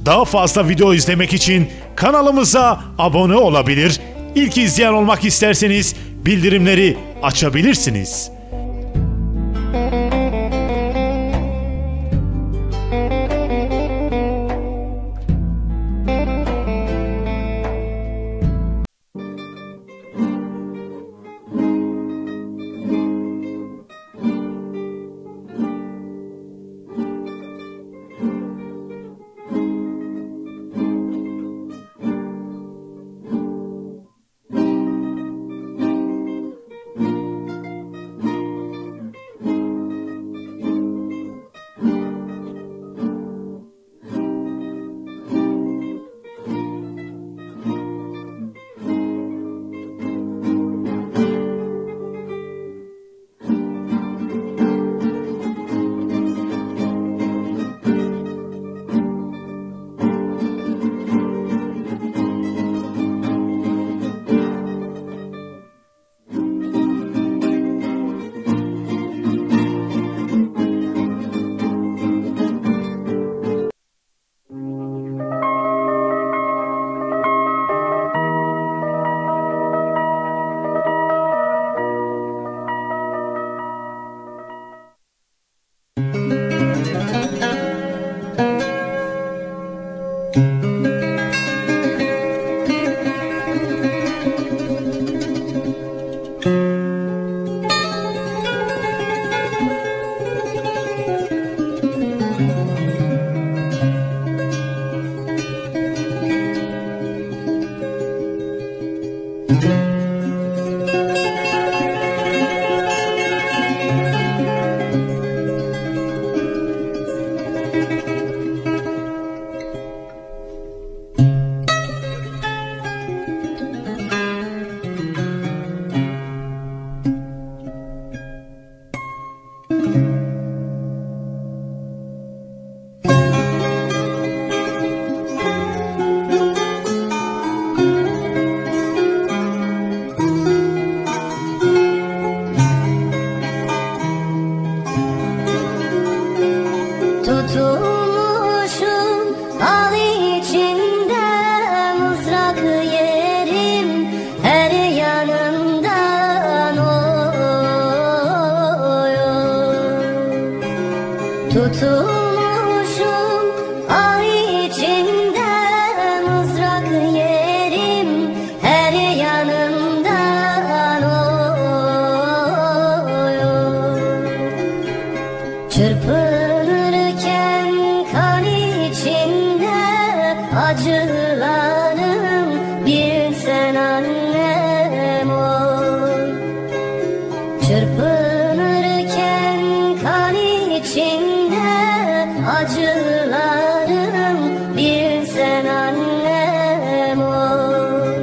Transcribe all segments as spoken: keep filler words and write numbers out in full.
Daha fazla video izlemek için kanalımıza abone olabilir, İlk izleyen olmak isterseniz bildirimleri açabilirsiniz. Tutulmuşum al içinde mızrak yerim her yanımdan oyun. Tutulmuşum al içinde mızrak yerim her yanımdan oyun. Çırpınırken kan içinde acılarım bilsen annem oy. Çırpınırken kan içinde acılarım bilsen annem oy.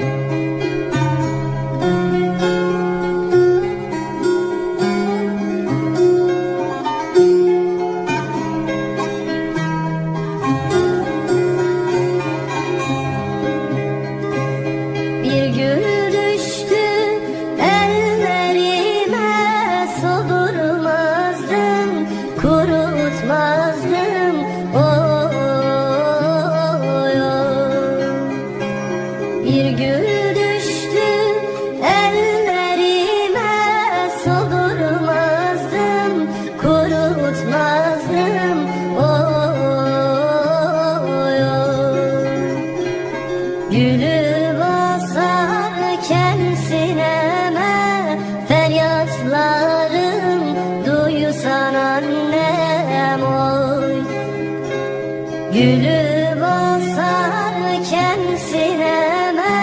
Bir gül düştü ellerime, soldurmazdım, kurutmazdım oy oy. Bir gül düştü ellerime, soldurmazdım, kurutmazdım oy oy. Gülü basarken sineme, feryatlarım duysan annem oy. Gülü basarken sineme,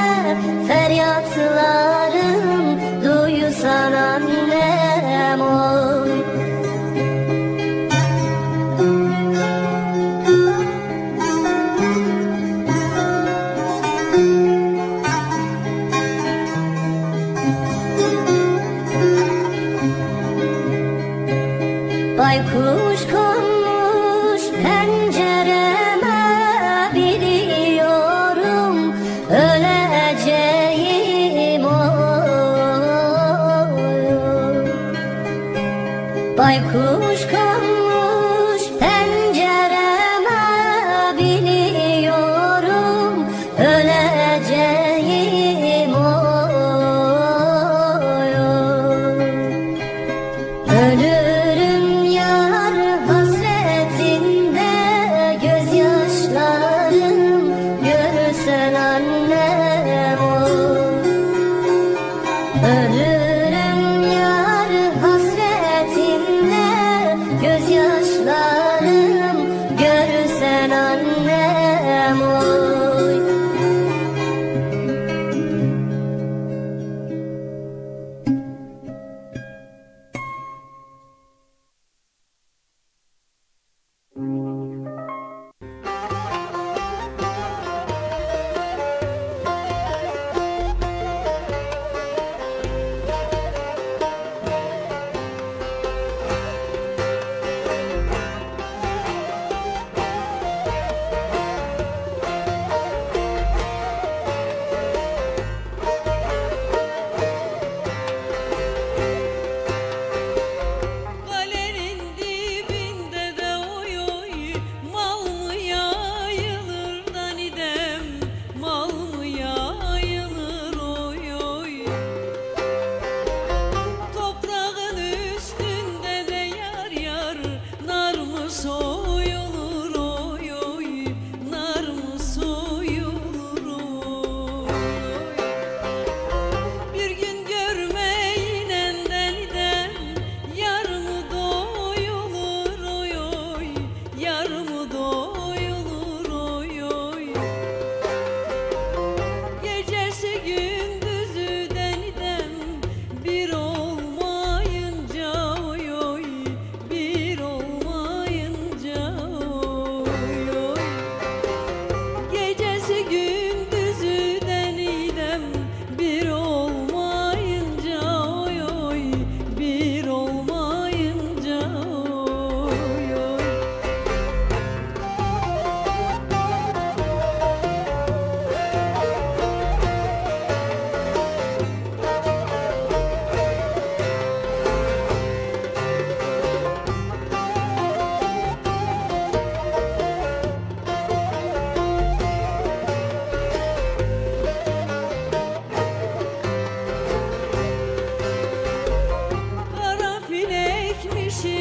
feryatlarım duysan annem oy. Baykuş konmuş pencereme, biliyorum öleceğim oy. Baykuş konmuş pencereme, biliyorum Ölürüm yar hasretinle, gözyaşlarım görsen annem oy. Kalenin dibinde de oy oy, mal mı yayılır da nidem, mal mı yayılır oy oy. Toprağın üstünde de yar yar, nar mı soyulur oy oy, nar mı soyulur oy. Bir gün görmeyinenden idem, yar mı doyulur oy oy, yar mı doyulur oy oy. Gecesi gündüzüden idem, bir olmayınca oy oy, bir olmayınca oy oy. Gecesi gündüzüden idem, bir olmayınca oy oy, bir olmayınca oy oy. Karanfil ekmişim